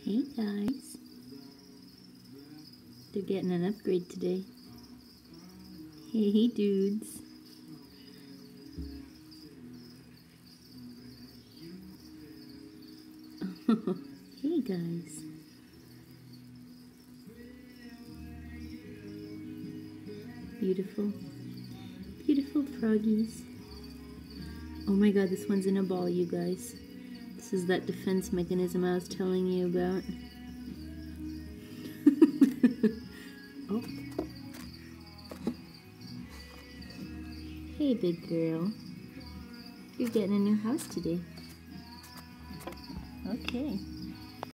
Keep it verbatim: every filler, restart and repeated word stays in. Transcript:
Hey guys, they're getting an upgrade today. Hey, hey dudes. Oh, hey guys. Beautiful, beautiful froggies. Oh my god, this one's in a ball, you guys. This is that defense mechanism I was telling you about. Oh. Hey, big girl. You're getting a new house today. Okay.